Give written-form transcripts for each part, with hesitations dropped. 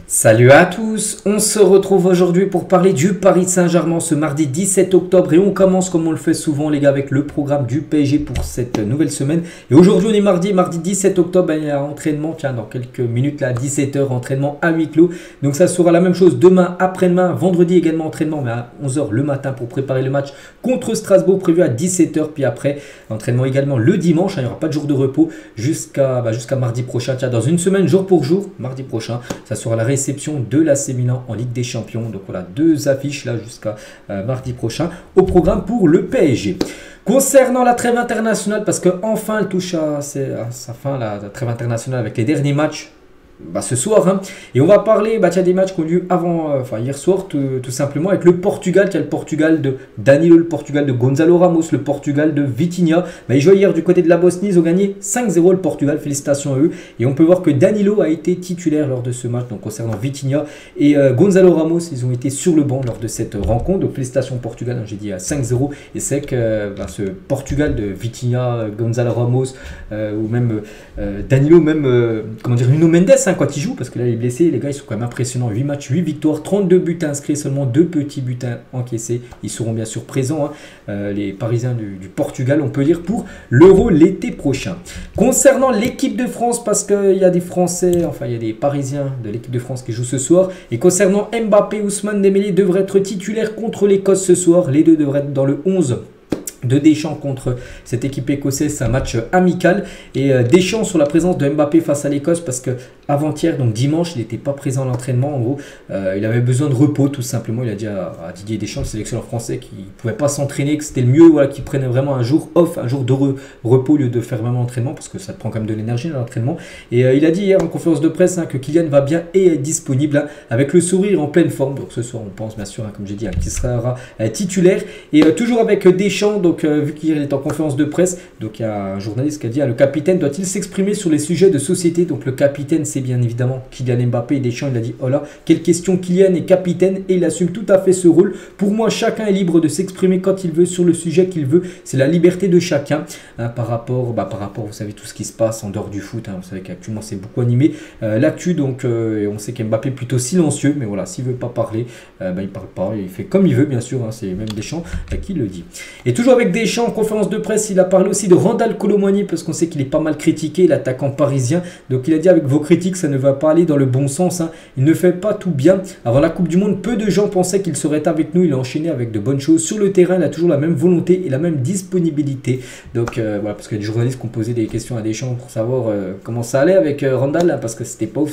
Salut à tous, on se retrouve aujourd'hui pour parler du Paris Saint-Germain ce mardi 17 octobre et on commence comme on le fait souvent les gars avec le programme du PSG pour cette nouvelle semaine. Et aujourd'hui on est mardi 17 octobre, il y a entraînement, tiens dans quelques minutes là, 17 h entraînement à huis clos. Donc ça sera la même chose demain, après-demain, vendredi également entraînement mais à 11 h le matin pour préparer le match contre Strasbourg prévu à 17 h. Puis après entraînement également le dimanche, il n'y aura pas de jour de repos jusqu'à mardi prochain, tiens dans une semaine jour pour jour, mardi prochain, ça sera la réception de l'AC Milan en Ligue des Champions. Donc voilà, deux affiches là jusqu'à mardi prochain au programme pour le PSG. Concernant la trêve internationale, parce que enfin elle touche à sa fin, la trêve internationale avec les derniers matchs ce soir, hein. Et on va parler des matchs qui ont lieu hier soir tout simplement avec le Portugal. Il y a le Portugal de Danilo, le Portugal de Gonzalo Ramos, le Portugal de Vitinha. Ils jouaient hier du côté de la Bosnie, ils ont gagné 5-0 le Portugal, félicitations à eux. Et on peut voir que Danilo a été titulaire lors de ce match, donc concernant Vitinha et Gonzalo Ramos, ils ont été sur le banc lors de cette rencontre. Donc félicitations au Portugal, hein, j'ai dit à 5-0. Et c'est que ce Portugal de Vitinha, Gonzalo Ramos ou même Danilo, même Nuno Mendes, quand il joue, parce que là il est blessé, les gars ils sont quand même impressionnants. 8 matchs, 8 victoires, 32 buts inscrits, seulement 2 petits buts encaissés. Ils seront bien sûr présents, hein, les Parisiens du Portugal, on peut dire, pour l'Euro l'été prochain. Concernant l'équipe de France, parce qu'il y a des Français, il y a des Parisiens de l'équipe de France qui jouent ce soir. Et concernant Mbappé, Ousmane Dembélé devraient être titulaires contre l'Écosse ce soir. Les deux devraient être dans le 11 de Deschamps contre cette équipe écossaise. C'est un match amical et Deschamps sur la présence de Mbappé face à l'Écosse, parce que avant-hier, donc dimanche, il n'était pas présent à l'entraînement. En gros, il avait besoin de repos tout simplement. Il a dit à Didier Deschamps, le sélectionneur français, qu'il ne pouvait pas s'entraîner, que c'était le mieux, voilà, qu'il prenne vraiment un jour off, un jour de repos au lieu de faire vraiment l'entraînement, parce que ça te prend quand même de l'énergie dans l'entraînement. Et il a dit hier en conférence de presse, que Kylian va bien et est disponible, avec le sourire en pleine forme. Donc ce soir, on pense bien sûr, comme j'ai dit, qu'il sera titulaire. Et toujours avec Deschamps, donc vu qu'il est en conférence de presse, donc il y a un journaliste qui a dit, le capitaine doit-il s'exprimer sur les sujets de société? Donc le capitaine, c'est bien évidemment Kylian Mbappé. Et Deschamps, il a dit, oh là, quelle question, Kylian est capitaine et il assume tout à fait ce rôle. Pour moi, chacun est libre de s'exprimer quand il veut sur le sujet qu'il veut. C'est la liberté de chacun, hein, par rapport, vous savez, tout ce qui se passe en dehors du foot, hein. Vous savez qu'actuellement c'est beaucoup animé l'actu, donc et on sait qu'Mbappé est plutôt silencieux, mais voilà, s'il veut pas parler, il parle pas, il fait comme il veut, bien sûr, hein. C'est même Deschamps qui le dit. Et toujours avec Deschamps en conférence de presse, il a parlé aussi de Randal Kolo Muani, parce qu'on sait qu'il est pas mal critiqué, l'attaquant parisien. Donc il a dit, avec vos critiques, ça ne va pas aller dans le bon sens, hein. Il ne fait pas tout bien. Avant la Coupe du Monde, peu de gens pensaient qu'il serait avec nous. Il a enchaîné avec de bonnes choses. Sur le terrain, il a toujours la même volonté et la même disponibilité. Donc voilà, parce qu'il y a des journalistes qui ont posé des questions à Deschamps pour savoir comment ça allait avec Randal, hein, parce que c'était pas ouf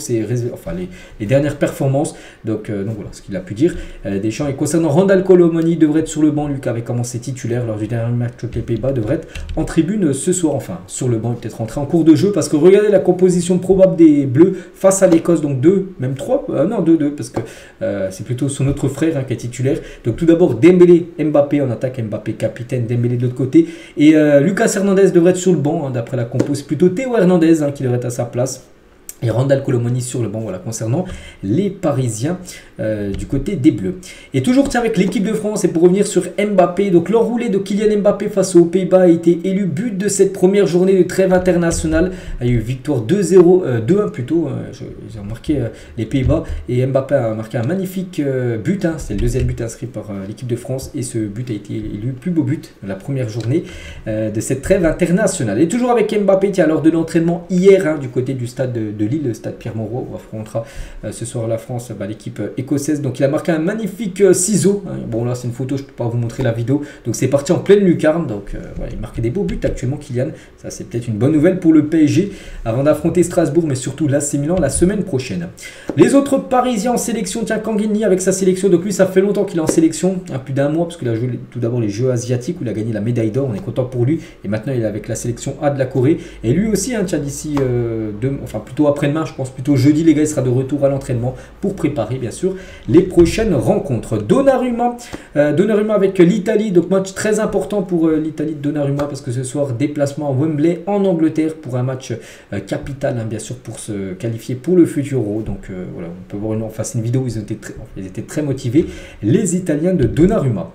les dernières performances. Donc voilà ce qu'il a pu dire Deschamps. Et concernant Randal Kolo Muani, il devrait être sur le banc. Lui qui avait commencé titulaire lors du dernier match contre les Pays-Bas, devrait être en tribune ce soir, enfin sur le banc, peut-être rentrer en cours de jeu, parce que regardez la composition probable des Bleus face à l'Écosse, donc 2, même 3, non 2, parce que c'est plutôt son autre frère, qui est titulaire. Donc tout d'abord Dembélé, Mbappé en attaque, Mbappé capitaine, Dembélé de l'autre côté, et Lucas Hernandez devrait être sur le banc, hein, d'après la compo. C'est plutôt Théo Hernandez, qui devrait être à sa place. Et Randal Kolo Muani sur le banc, voilà, concernant les Parisiens du côté des Bleus. Et toujours avec l'équipe de France, et pour revenir sur Mbappé, donc l'enroulé de Kylian Mbappé face aux Pays-Bas a été élu but de cette première journée de trêve internationale. Il y a eu victoire 2-1 plutôt, ils ont marqué les Pays-Bas, et Mbappé a marqué un magnifique but, hein. C'est le deuxième but inscrit par l'équipe de France, et ce but a été élu plus beau but de la première journée de cette trêve internationale. Et toujours avec Mbappé, lors de l'entraînement hier, hein, du côté du stade de Lille, le stade Pierre-Mauroy, où affrontera ce soir la France, l'équipe écossaise. Donc il a marqué un magnifique ciseau, hein. Bon là c'est une photo, je ne peux pas vous montrer la vidéo, donc c'est parti en pleine lucarne. Donc voilà, il marque des beaux buts actuellement, Kylian. Ça c'est peut-être une bonne nouvelle pour le PSG avant d'affronter Strasbourg, mais surtout l'AC Milan la semaine prochaine. Les autres Parisiens en sélection, Kangini avec sa sélection. Donc lui ça fait longtemps qu'il est en sélection, hein, plus d'un mois, parce qu'il a joué tout d'abord les Jeux asiatiques où il a gagné la médaille d'or, on est content pour lui, et maintenant il est avec la sélection A de la Corée. Et lui aussi, hein, d'ici plutôt après-demain, je pense plutôt jeudi, les gars, il sera de retour à l'entraînement pour préparer bien sûr les prochaines rencontres. Donnarumma avec l'Italie, donc match très important pour l'Italie de Donnarumma, parce que ce soir déplacement à Wembley en Angleterre pour un match capital, hein, bien sûr, pour se qualifier pour le futur Euro. Donc voilà, on peut voir une vidéo où ils étaient très motivés, les Italiens de Donnarumma.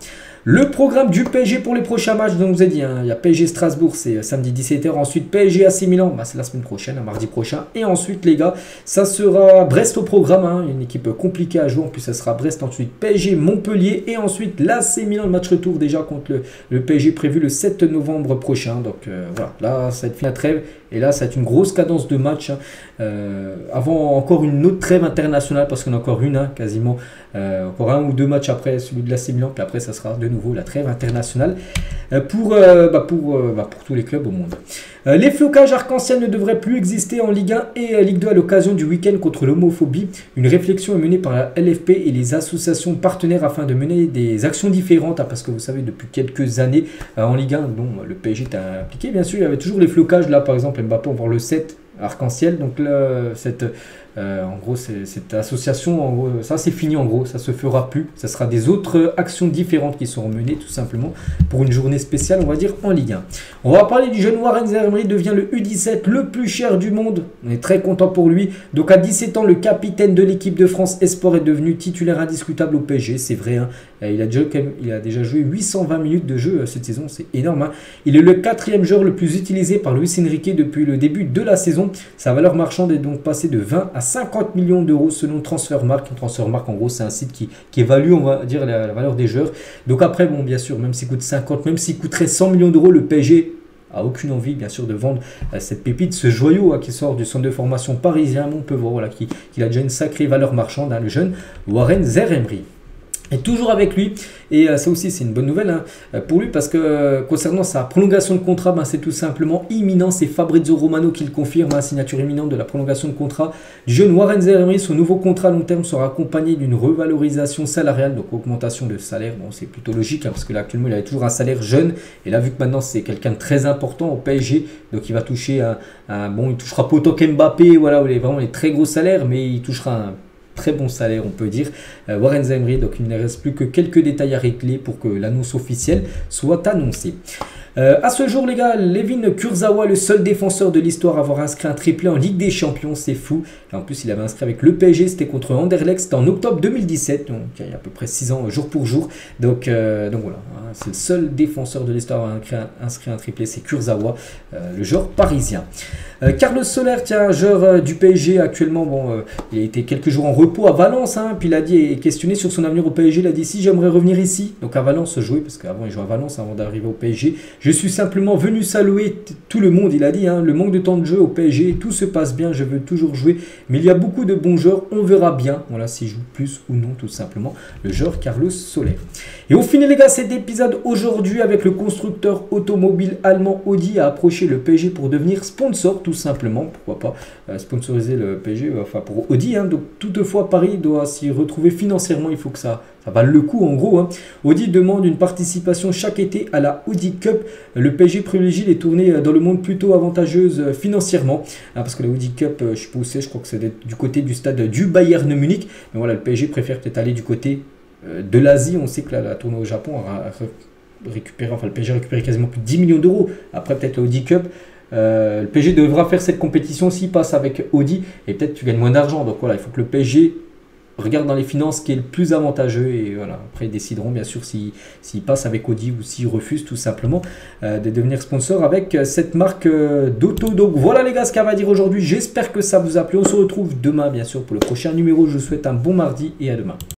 Le programme du PSG pour les prochains matchs, donc vous ai dit, hein, il y a PSG Strasbourg, c'est samedi 17h. Ensuite PSG AC Milan, bah, c'est la semaine prochaine, mardi prochain. Et ensuite les gars, ça sera Brest au programme, hein, une équipe compliquée à jouer. En plus ça sera Brest, ensuite PSG Montpellier. Et ensuite l'AC Milan, le match retour déjà contre le PSG prévu le 7 novembre prochain. Donc voilà, là ça va être fini la trêve. Et là ça va être une grosse cadence de match. Hein. Avant encore une autre trêve internationale, parce qu'on a encore une, hein, quasiment. Encore un ou deux matchs après celui de l'AC Milan, puis après ça sera de nouveau la trêve internationale pour tous les clubs au monde. Les flocages arc-en-ciel ne devraient plus exister en Ligue 1 et Ligue 2 à l'occasion du week-end contre l'homophobie. Une réflexion est menée par la LFP et les associations partenaires afin de mener des actions différentes, hein, parce que vous savez depuis quelques années en Ligue 1, dont le PSG est impliqué bien sûr, il y avait toujours les flocages. Là par exemple Mbappé on va voir le 7 arc-en-ciel, donc là, en gros cette association, en gros, ça c'est fini, en gros ça se fera plus, ça sera des autres actions différentes qui seront menées tout simplement pour une journée spéciale, on va dire, en Ligue 1. On va parler du jeune Warren Zaïre-Emery, devient le U17 le plus cher du monde, on est très content pour lui. Donc à 17 ans le capitaine de l'équipe de France Esport est devenu titulaire indiscutable au PSG, c'est vrai, hein. Il a déjà joué 820 minutes de jeu cette saison, c'est énorme, hein. Il est le 4e joueur le plus utilisé par Luis Enrique depuis le début de la saison. Sa valeur marchande est donc passée de 20 à 50 millions d'euros selon Transfermarkt. Transfermarkt en gros c'est un site qui évalue, on va dire, la valeur des joueurs. Donc après bon bien sûr, même s'il coûte 50, même s'il coûterait 100 millions d'euros, le PSG a aucune envie bien sûr de vendre cette pépite, ce joyau, hein, qui sort du centre de formation parisien. On peut voir voilà, qu'il a déjà une sacrée valeur marchande, hein, le jeune Warren Zaïre-Emery. Et toujours avec lui, et ça aussi c'est une bonne nouvelle, hein, pour lui, parce que concernant sa prolongation de contrat, c'est tout simplement imminent. C'est Fabrizio Romano qui le confirme, hein, signature imminente de la prolongation de contrat du jeune Warren Zaïre-Emery. Son nouveau contrat à long terme sera accompagné d'une revalorisation salariale, donc augmentation de salaire. Bon, c'est plutôt logique, hein, parce que là actuellement il avait toujours un salaire jeune, et là vu que maintenant c'est quelqu'un de très important au PSG, donc il va toucher il touchera pas autant qu'Mbappé, voilà, vraiment les très gros salaires, mais il touchera un très bon salaire, on peut dire. Warren Zaïre-Emery, donc il ne reste plus que quelques détails à régler pour que l'annonce officielle soit annoncée. À ce jour les gars, Layvin Kurzawa, le seul défenseur de l'histoire à avoir inscrit un triplé en Ligue des Champions, c'est fou. Et en plus il avait inscrit avec le PSG, c'était contre Anderlecht, c'était en octobre 2017, donc il y a à peu près 6 ans jour pour jour. Donc voilà, hein, c'est le seul défenseur de l'histoire à avoir inscrit un triplé, c'est Kurzawa, le joueur parisien. Carlos Soler, tiens, joueur du PSG actuellement, il a été quelques jours en repos à Valence, hein, puis il a dit, est questionné sur son avenir au PSG, il a dit si j'aimerais revenir ici, donc à Valence jouer, parce qu'avant il jouait à Valence avant d'arriver au PSG. Je suis simplement venu saluer tout le monde, il a dit, hein, le manque de temps de jeu au PSG, tout se passe bien, je veux toujours jouer, mais il y a beaucoup de bons joueurs, on verra bien, voilà, s'il joue plus ou non, tout simplement, le joueur Carlos Soler. Et on finit les gars cet épisode aujourd'hui avec le constructeur automobile allemand Audi a approché le PSG pour devenir sponsor, tout simplement, pourquoi pas sponsoriser le PSG, enfin pour Audi, hein. Donc toutefois Paris doit s'y retrouver financièrement, il faut que ça vale le coup en gros, hein. Audi demande une participation chaque été à la Audi Cup. Le PSG privilégie les tournées dans le monde plutôt avantageuses financièrement, hein, parce que la Audi Cup, je sais pas où c'est, je crois que c'est du côté du stade du Bayern Munich, mais voilà, le PSG préfère peut-être aller du côté de l'Asie. On sait que la tournée au Japon a récupéré, enfin le PSG a récupéré quasiment plus de 10 millions d'euros. Après peut-être la Audi Cup, le PSG devra faire cette compétition s'il passe avec Audi, et peut-être tu gagnes moins d'argent. Donc voilà, il faut que le PSG regarde dans les finances ce qui est le plus avantageux, et voilà, après ils décideront bien sûr s'ils passent avec Audi ou s'ils refusent tout simplement de devenir sponsor avec cette marque d'auto. Donc voilà les gars ce qu'on va dire aujourd'hui, j'espère que ça vous a plu. On se retrouve demain bien sûr pour le prochain numéro. Je vous souhaite un bon mardi et à demain.